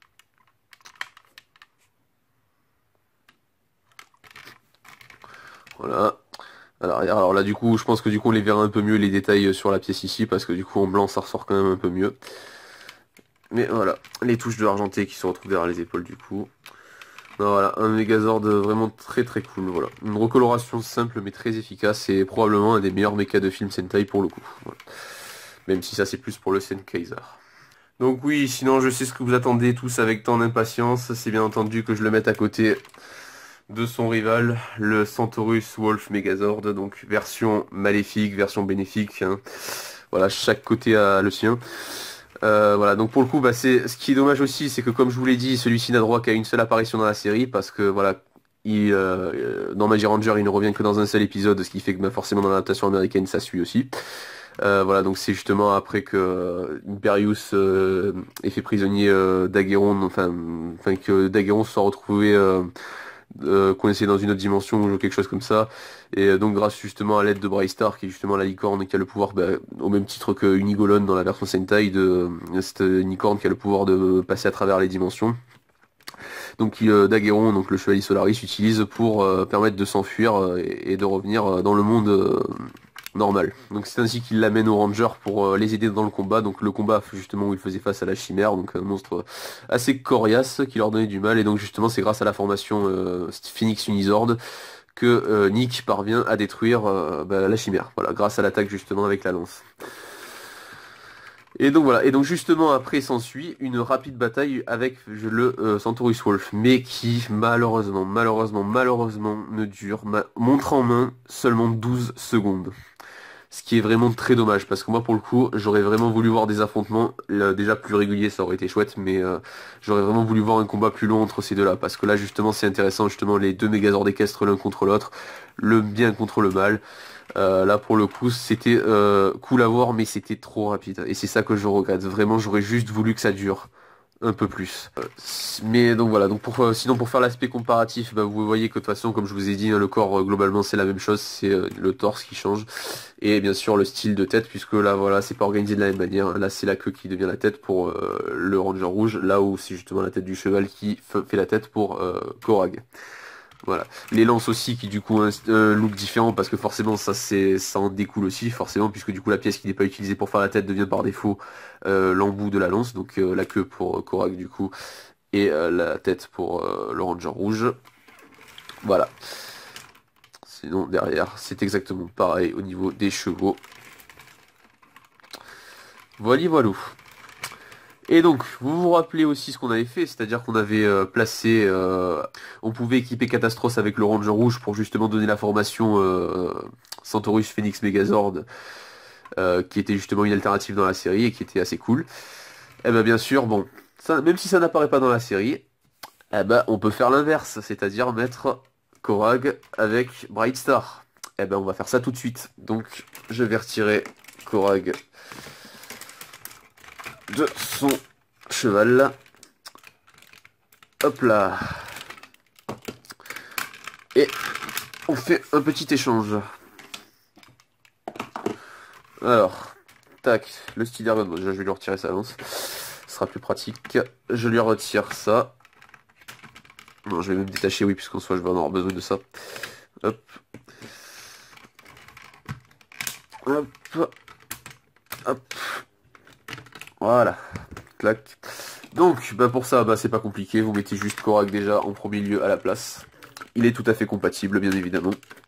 Voilà. Alors, alors là, du coup, je pense que du coup, on les verra un peu mieux les détails sur la pièce ici parce que du coup, en blanc, ça ressort quand même un peu mieux. Mais voilà, les touches de l'argenté qui se retrouvent derrière les épaules du coup. Voilà, un Megazord vraiment très très cool, voilà. Une recoloration simple mais très efficace et probablement un des meilleurs mechas de film Sentai pour le coup. Voilà. Même si ça c'est plus pour le Senkaiser. Donc oui, sinon je sais ce que vous attendez tous avec tant d'impatience, c'est bien entendu que je le mette à côté de son rival, le Centaurus Wolf Megazord, donc version maléfique, version bénéfique, hein. Voilà, chaque côté a le sien. Euh, voilà, donc pour le coup, bah, c'est ce qui est dommage aussi, c'est que comme je vous l'ai dit, celui-ci n'a droit qu'à une seule apparition dans la série, parce que voilà, il, euh, dans Magic Ranger, il ne revient que dans un seul épisode, ce qui fait que bah, forcément dans l'adaptation américaine, ça suit aussi. Euh, voilà, donc c'est justement après que euh, Imperius euh, ait fait prisonnier euh, Daguerron, enfin, enfin que Daguerron se soit retrouvé euh, Euh, coincé dans une autre dimension ou quelque chose comme ça, et euh, donc grâce justement à l'aide de Braystar qui est justement la licorne qui a le pouvoir, bah, au même titre que Unigolon dans la version Sentai, de euh, cette licorne qui a le pouvoir de passer à travers les dimensions, donc euh, Daguerron, donc le chevalier Solaris, utilise pour euh, permettre de s'enfuir euh, et, et de revenir euh, dans le monde euh, normal. Donc c'est ainsi qu'il l'amène aux Rangers pour euh, les aider dans le combat, donc le combat justement où il faisait face à la chimère, donc un monstre assez coriace qui leur donnait du mal, et donc justement c'est grâce à la formation euh, Phoenix Unizord que euh, Nick parvient à détruire euh, bah, la chimère, voilà, grâce à l'attaque justement avec la lance. Et donc voilà, et donc justement après s'ensuit une rapide bataille avec le euh, Centaurus Wolf, mais qui malheureusement, malheureusement, malheureusement ne dure, ma montre en main, seulement douze secondes. Ce qui est vraiment très dommage, parce que moi pour le coup, j'aurais vraiment voulu voir des affrontements, là, déjà plus réguliers, ça aurait été chouette, mais euh, j'aurais vraiment voulu voir un combat plus long entre ces deux-là, parce que là justement c'est intéressant, justement les deux Megazords équestres l'un contre l'autre, le bien contre le mal. Euh, là pour le coup c'était euh, cool à voir, mais c'était trop rapide, et c'est ça que je regrette. Vraiment j'aurais juste voulu que ça dure un peu plus. Euh, mais donc voilà, donc pour, euh, sinon pour faire l'aspect comparatif, bah, vous voyez que de toute façon, comme je vous ai dit, hein, le corps euh, globalement c'est la même chose, c'est euh, le torse qui change. Et bien sûr le style de tête, puisque là voilà, c'est pas organisé de la même manière. Là c'est la queue qui devient la tête pour euh, le Ranger rouge, là où c'est justement la tête du cheval qui fait la tête pour euh, Korag. Voilà. Les lances aussi qui du coup ont un, un look différent parce que forcément ça c'est ça en découle aussi forcément puisque du coup la pièce qui n'est pas utilisée pour faire la tête devient par défaut euh, l'embout de la lance, donc euh, la queue pour euh, Korag du coup et euh, la tête pour euh, le Ranger rouge. Voilà. Sinon derrière c'est exactement pareil au niveau des chevaux. Voilà voilà. Et donc, vous vous rappelez aussi ce qu'on avait fait, c'est-à-dire qu'on avait euh, placé, euh, on pouvait équiper Catastros avec le Ranger rouge pour justement donner la formation euh, Centaurus Phoenix Megazord, euh, qui était justement une alternative dans la série et qui était assez cool. Et bien bien sûr, bon, ça, même si ça n'apparaît pas dans la série, eh ben on peut faire l'inverse, c'est-à-dire mettre Korag avec Brightstar. Et ben on va faire ça tout de suite. Donc, je vais retirer Korag de son cheval. Hop là. Et on fait un petit échange. Alors, tac, le Steelerion, bon, déjà je vais lui retirer sa lance. Ce sera plus pratique. Je lui retire ça. Non, je vais même détacher, oui, puisqu'en soit je vais en avoir besoin de ça. Hop. Hop. Hop. Voilà, clac. Donc, bah pour ça, bah c'est pas compliqué, vous mettez juste Korag déjà en premier lieu à la place. Il est tout à fait compatible, bien évidemment.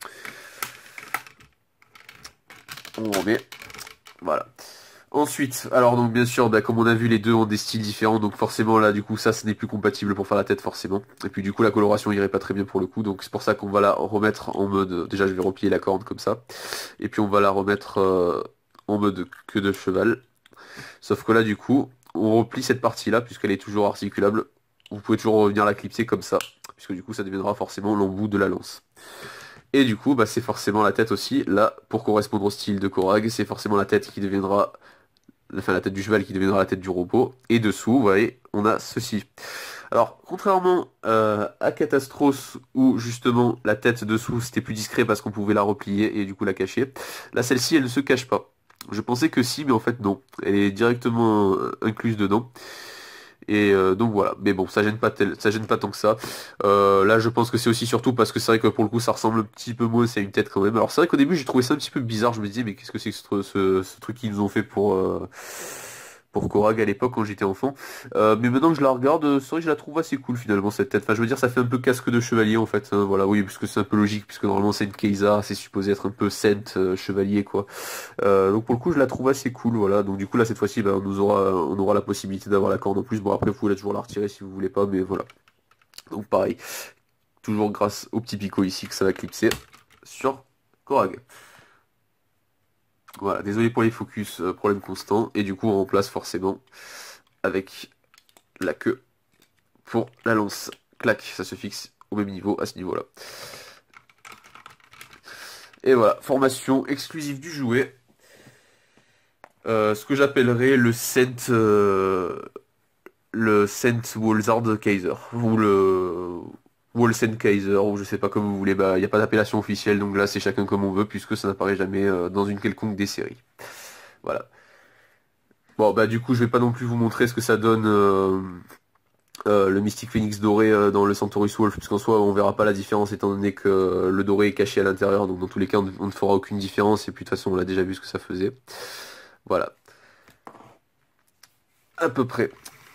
On remet. Voilà. Ensuite, alors donc bien sûr, bah, comme on a vu, les deux ont des styles différents, donc forcément là, du coup, ça, ce n'est plus compatible pour faire la tête, forcément. Et puis du coup, la coloration irait pas très bien pour le coup, donc c'est pour ça qu'on va la remettre en mode... Déjà, je vais replier la corne comme ça. Et puis on va la remettre euh, en mode queue de cheval. Sauf que là, du coup, on replie cette partie-là, puisqu'elle est toujours articulable. Vous pouvez toujours revenir la clipser comme ça, puisque du coup, ça deviendra forcément l'embout de la lance. Et du coup, bah, c'est forcément la tête aussi. Là, pour correspondre au style de Korag, c'est forcément la tête qui deviendra... Enfin, la tête du cheval qui deviendra la tête du robot. Et dessous, vous voyez, on a ceci. Alors, contrairement euh, à Catastros, où justement, la tête dessous, c'était plus discret parce qu'on pouvait la replier et du coup la cacher. Là, celle-ci, elle ne se cache pas. Je pensais que si, mais en fait non. Elle est directement euh, incluse dedans. Et euh, donc voilà. Mais bon, ça gêne pas tel, ça gêne pas tant que ça. Euh, là, je pense que c'est aussi surtout parce que c'est vrai que pour le coup, ça ressemble un petit peu moins à une tête quand même. Alors c'est vrai qu'au début, j'ai trouvé ça un petit peu bizarre. Je me disais, mais qu'est-ce que c'est que ce, ce, ce truc qu'ils nous ont fait pour euh, pour Korag à l'époque quand j'étais enfant. Euh, mais maintenant que je la regarde, c'est vrai que je la trouve assez cool finalement cette tête. Enfin, je veux dire, ça fait un peu casque de chevalier en fait. Hein, voilà, oui, parce que c'est un peu logique, puisque normalement c'est une Keiza, c'est supposé être un peu Saint euh, chevalier quoi. Euh, donc pour le coup, je la trouve assez cool. Voilà. Donc du coup là cette fois-ci, bah, on nous aura, on aura la possibilité d'avoir la corde en plus. Bon après, vous pouvez toujours la retirer si vous voulez pas, mais voilà. Donc pareil, toujours grâce au petit picot ici que ça va clipser sur Korag. Voilà, désolé pour les focus, euh, problème constant. Et du coup, on remplace forcément avec la queue pour la lance. Clac, ça se fixe au même niveau, à ce niveau-là. Et voilà, formation exclusive du jouet. Euh, ce que j'appellerais le Saint... Euh, le Saint Wolzard Kaiser. Ou le... Wolsen Kaiser, ou je sais pas comme vous voulez, bah il n'y a pas d'appellation officielle, donc là c'est chacun comme on veut, puisque ça n'apparaît jamais euh, dans une quelconque des séries. Voilà. Bon bah du coup je vais pas non plus vous montrer ce que ça donne euh, euh, le Mystic Phoenix doré euh, dans le Centaurus Wolf, puisqu'en soi on verra pas la différence étant donné que euh, le doré est caché à l'intérieur, donc dans tous les cas on, on ne fera aucune différence, et puis de toute façon on l'a déjà vu ce que ça faisait. Voilà. À peu près.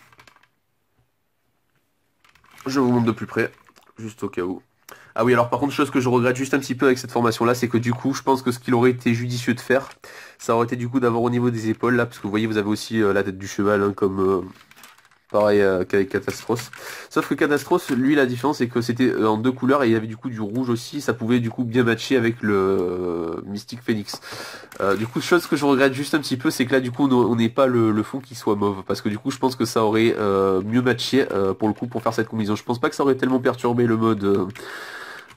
Je vous montre de plus près, juste au cas où. Ah oui, alors par contre, chose que je regrette juste un petit peu avec cette formation-là, c'est que du coup, je pense que ce qu'il aurait été judicieux de faire, ça aurait été du coup d'avoir au niveau des épaules, là, parce que vous voyez, vous avez aussi euh, la tête du cheval, hein, comme euh, pareil euh, qu'avec Catastros. Sauf que Catastros, lui, la différence, c'est que c'était euh, en deux couleurs, et il y avait du coup du rouge aussi, ça pouvait du coup bien matcher avec le euh, Mystic Phoenix. Euh, du coup, chose que je regrette juste un petit peu, c'est que là, du coup, on n'est pas le, le fond qui soit mauve, parce que du coup, je pense que ça aurait euh, mieux matché, euh, pour le coup, pour faire cette combinaison. Je pense pas que ça aurait tellement perturbé le mode... Euh,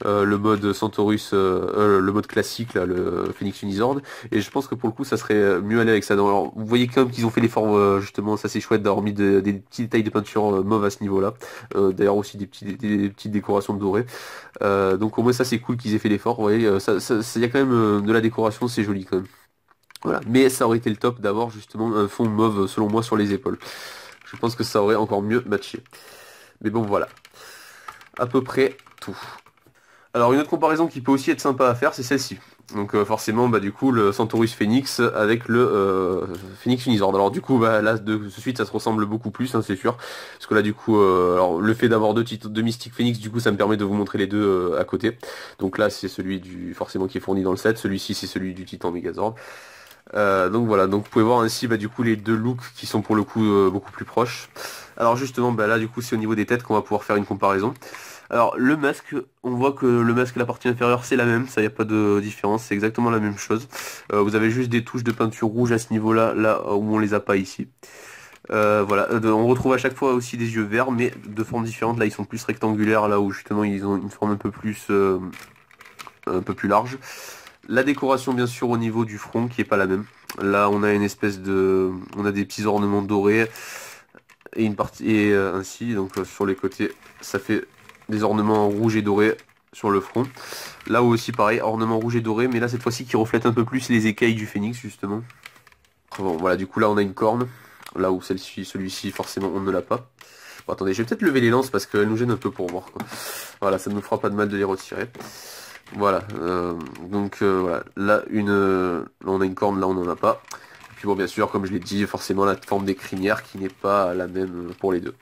euh, le mode Centaurus, euh, euh, le mode classique, là, le Phoenix Unizord. Et je pense que pour le coup, ça serait mieux aller avec ça. Donc, alors, vous voyez quand même qu'ils ont fait l'effort, euh, justement, ça c'est chouette d'avoir mis de- des petits détails de peinture euh, mauve à ce niveau-là. Euh, d'ailleurs aussi des, petits, des, des petites décorations de doré. Euh, donc au moins ça c'est cool qu'ils aient fait l'effort. Vous voyez, euh, ça, ça, ça- y a quand même euh, de la décoration, c'est joli quand même. Voilà. Mais ça aurait été le top d'avoir justement un fond mauve selon moi sur les épaules. Je pense que ça aurait encore mieux matché. Mais bon voilà. À peu près tout. Alors une autre comparaison qui peut aussi être sympa à faire, c'est celle-ci. Donc euh, forcément, bah du coup, le Centaurus Phoenix avec le euh, Phoenix Unizord. Alors du coup, bah là, de, de suite, ça se ressemble beaucoup plus, hein, c'est sûr. Parce que là, du coup, euh, alors, le fait d'avoir deux titres de Mystic Phoenix, du coup, ça me permet de vous montrer les deux euh, à côté. Donc là, c'est celui du forcément qui est fourni dans le set. Celui-ci, c'est celui du Titan Megazord. Euh, donc voilà, donc vous pouvez voir ainsi bah, du coup les deux looks qui sont pour le coup euh, beaucoup plus proches. Alors justement, bah, là du coup c'est au niveau des têtes qu'on va pouvoir faire une comparaison. Alors le masque, on voit que le masque, la partie inférieure c'est la même, ça y a pas de différence, c'est exactement la même chose. Euh, vous avez juste des touches de peinture rouge à ce niveau-là, là où on les a pas ici. Euh, voilà, Euh, on retrouve à chaque fois aussi des yeux verts, mais de formes différentes. Là ils sont plus rectangulaires, là où justement ils ont une forme un peu plus, euh, un peu plus large. La décoration bien sûr au niveau du front qui est pas la même. Là on a une espèce de, on a des petits ornements dorés et une partie et euh, ainsi donc euh, sur les côtés ça fait des ornements rouges et dorés sur le front. Là aussi pareil, ornements rouges et dorés, mais là cette fois-ci qui reflète un peu plus les écailles du phénix justement. Bon voilà, du coup là on a une corne, là où celle-ci, celui-ci forcément on ne l'a pas. Bon, attendez, je vais peut-être lever les lances parce qu'elles nous gênent un peu pour voir quoi. Voilà, ça ne nous fera pas de mal de les retirer. Voilà, euh, donc euh, voilà, là une, euh, là on a une corne, là on n'en a pas. Et puis bon, bien sûr, comme je l'ai dit, forcément la forme des crinières qui n'est pas la même pour les deux.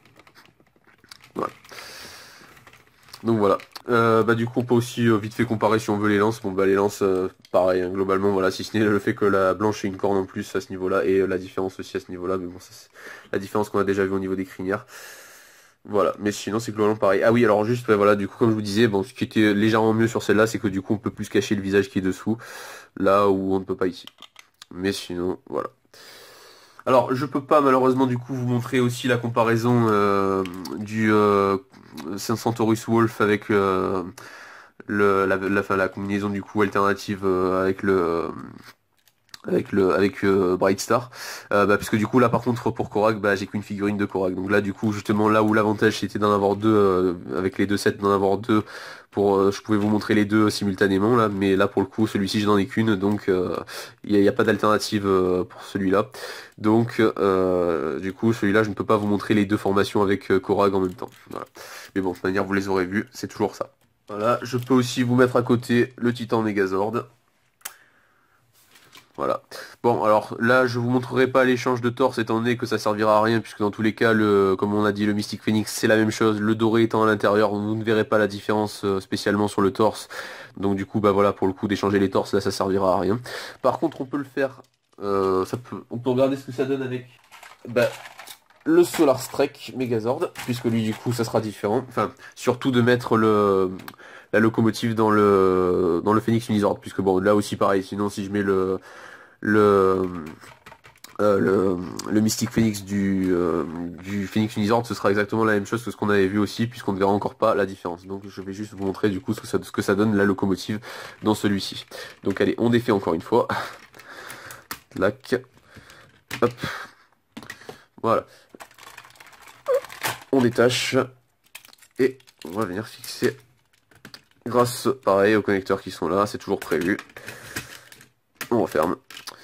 Voilà. Donc voilà. Euh, bah du coup on peut aussi euh, vite fait comparer si on veut les lances. Bon bah les lances, euh, pareil, hein, globalement, voilà, si ce n'est le fait que la blanche ait une corne en plus à ce niveau-là, et euh, la différence aussi à ce niveau-là, mais bon, ça c'est la différence qu'on a déjà vu au niveau des crinières. Voilà, mais sinon c'est globalement pareil. Ah oui, alors juste, ouais, voilà, du coup comme je vous disais, bon, ce qui était légèrement mieux sur celle-là, c'est que du coup on peut plus cacher le visage qui est dessous, là où on ne peut pas ici. Mais sinon, voilà. Alors je peux pas malheureusement du coup vous montrer aussi la comparaison euh, du euh, Centaurus Wolf avec euh, le, la, la, fin, la combinaison du coup alternative euh, avec le avec le avec euh, Bright Star, euh, bah, puisque du coup là par contre pour Korag, bah, j'ai qu'une figurine de Korag, donc là du coup justement là où l'avantage c'était d'en avoir deux, euh, avec les deux sets d'en avoir deux pour euh, je pouvais vous montrer les deux simultanément là, mais là pour le coup celui-ci je n'en ai qu'une, donc il euh, n'y a, y a pas d'alternative euh, pour celui-là, donc euh, du coup celui-là je ne peux pas vous montrer les deux formations avec euh, Korag en même temps. Voilà. Mais bon de toute manière vous les aurez vus, c'est toujours ça. Voilà, je peux aussi vous mettre à côté le Titan Megazord. Voilà. Bon, alors là, je vous montrerai pas l'échange de torse étant donné que ça servira à rien, puisque dans tous les cas, le, comme on a dit, le Mystic Phoenix, c'est la même chose. Le doré étant à l'intérieur, vous ne verrez pas la différence euh, spécialement sur le torse. Donc du coup, bah voilà, pour le coup d'échanger les torses, là, ça servira à rien. Par contre, on peut le faire. Euh, ça peut, on peut regarder ce que ça donne avec bah, le Solar Strike Megazord, puisque lui, du coup, ça sera différent. Enfin, surtout de mettre le la locomotive dans le dans le Phoenix Unizord, puisque bon, là aussi pareil. Sinon, si je mets le le, euh, le, le Mystic Phoenix du, euh, du Phoenix Unizord, ce sera exactement la même chose que ce qu'on avait vu aussi, puisqu'on ne verra encore pas la différence. Donc je vais juste vous montrer du coup ce que ça, ce que ça donne la locomotive dans celui-ci. Donc allez, on défait encore une fois. Tac. Hop. Voilà. On détache. Et on va venir fixer grâce, pareil, aux connecteurs qui sont là, c'est toujours prévu. On referme.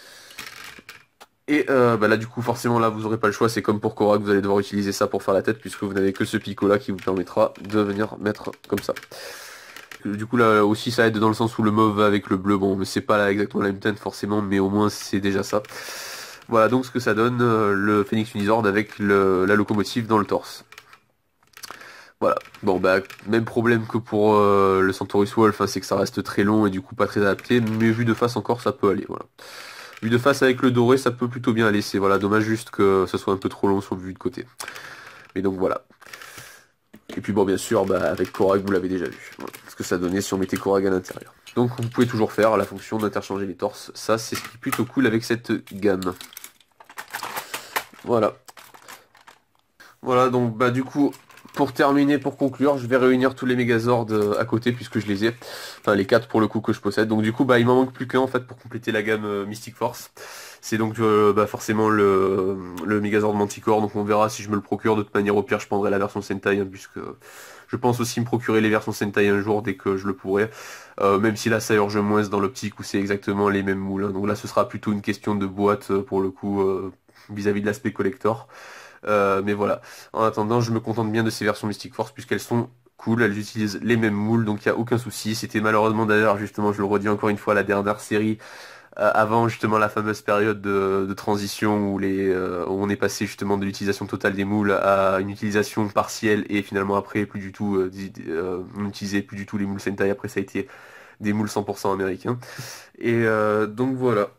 Et euh, bah là du coup forcément là vous aurez pas le choix, c'est comme pour Korag, vous allez devoir utiliser ça pour faire la tête, puisque vous n'avez que ce picot là qui vous permettra de venir mettre comme ça. Du coup là aussi ça aide dans le sens où le mauve va avec le bleu, bon mais c'est pas là exactement la même teinte forcément, mais au moins c'est déjà ça. Voilà donc ce que ça donne euh, le Phoenix Unizord avec le, la locomotive dans le torse. Voilà, bon bah même problème que pour euh, le Centaurus Wolf, hein, c'est que ça reste très long et du coup pas très adapté, mais vu de face encore ça peut aller, voilà. Vu de face avec le doré, ça peut plutôt bien aller. C'est voilà, dommage juste que ça soit un peu trop long sur le vue de côté. Mais donc voilà. Et puis bon, bien sûr, bah, avec Korag, vous l'avez déjà vu. Voilà, ce que ça donnait si on mettait Korag à l'intérieur. Donc vous pouvez toujours faire la fonction d'interchanger les torses. Ça, c'est ce qui est plutôt cool avec cette gamme. Voilà. Voilà, donc bah du coup, pour terminer, pour conclure, je vais réunir tous les Megazords à côté puisque je les ai. Enfin les quatre pour le coup que je possède. Donc du coup bah il m'en manque plus qu'un en fait pour compléter la gamme euh, Mystic Force. C'est donc euh, bah, forcément le, le Megazord Manticore. Donc on verra si je me le procure. De toute manière au pire je prendrai la version Sentai hein, puisque je pense aussi me procurer les versions Sentai un jour dès que je le pourrai. Euh, même si là ça urge moins dans l'optique où c'est exactement les mêmes moules. Hein. Donc là ce sera plutôt une question de boîte euh, pour le coup euh, vis-à-vis de l'aspect collector. Euh, mais voilà, en attendant je me contente bien de ces versions Mystic Force puisqu'elles sont cool, elles utilisent les mêmes moules donc il n'y a aucun souci. C'était malheureusement d'ailleurs justement, je le redis encore une fois, la dernière série euh, avant justement la fameuse période de, de transition où, les, euh, où on est passé justement de l'utilisation totale des moules à une utilisation partielle et finalement après plus du tout, euh, euh, on n'utilisait plus du tout les moules Sentai, après ça a été des moules cent pour cent américains. Et euh, donc voilà.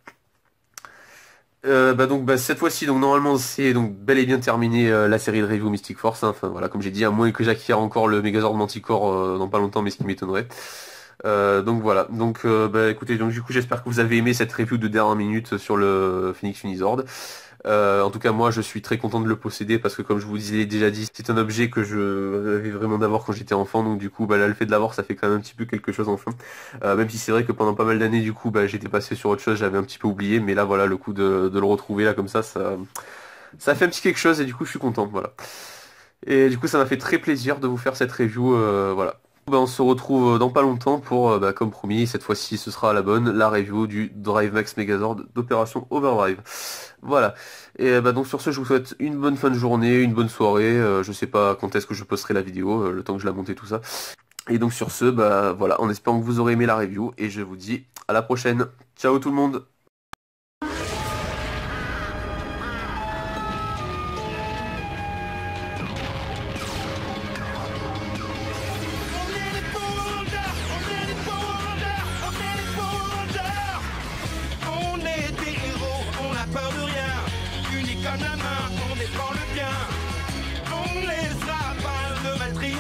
Euh, bah donc bah, cette fois-ci donc normalement c'est donc bel et bien terminé euh, la série de review Mystic Force hein. Enfin voilà comme j'ai dit à moins que j'acquière encore le Megazord Manticore euh, dans pas longtemps mais ce qui m'étonnerait. Euh, donc voilà donc euh, bah écoutez donc du coup j'espère que vous avez aimé cette review de dernière minute sur le Phoenix Unizord. Euh, en tout cas moi je suis très content de le posséder parce que comme je vous disais déjà dit c'est un objet que je rêvais vraiment d'avoir quand j'étais enfant donc du coup bah là le fait de l'avoir ça fait quand même un petit peu quelque chose enfin euh, même si c'est vrai que pendant pas mal d'années du coup bah j'étais passé sur autre chose, j'avais un petit peu oublié mais là voilà le coup de, de le retrouver là comme ça ça ça fait un petit quelque chose et du coup je suis content voilà et du coup ça m'a fait très plaisir de vous faire cette review euh, voilà. Ben, on se retrouve dans pas longtemps pour, bah, comme promis, cette fois-ci ce sera à la bonne, la review du Drive Max Megazord d'Opération Overdrive. Voilà. Et bah, donc sur ce, je vous souhaite une bonne fin de journée, une bonne soirée. Euh, je sais pas quand est-ce que je posterai la vidéo, euh, le temps que je la monte et tout ça. Et donc sur ce, bah voilà, en espérant que vous aurez aimé la review. Et je vous dis à la prochaine. Ciao tout le monde! On défend le bien, on ne laissera pas de maltraiter.